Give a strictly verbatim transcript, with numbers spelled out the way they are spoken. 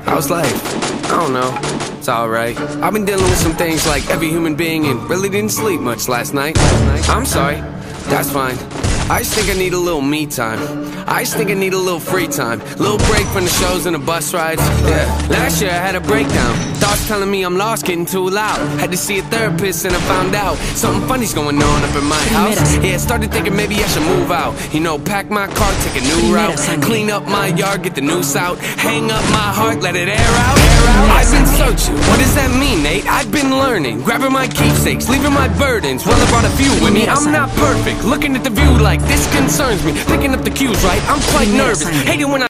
How's life? I don't know. It's alright. I've been dealing with some things like every human being and really didn't sleep much last night. I'm sorry. That's fine. I just think I need a little me time. I just think I need a little free time. Little break from the shows and the bus rides. Yeah. Last year I had a breakdown. Thoughts telling me I'm lost, getting too loud. Had to see a therapist and I found out something funny's going on up in my house. Yeah, started thinking maybe I should move out. You know, pack my car, take a new route. Clean up my yard, get the noose out. Hang up my heart, let it air out. I've been searching, what does that mean, Nate? I've been learning, grabbing my keepsakes, leaving my burdens. Well, I brought a few with me. I'm not perfect, looking at the view like this concerns me. Picking up the cues, right? I'm quite nervous. Hate it when I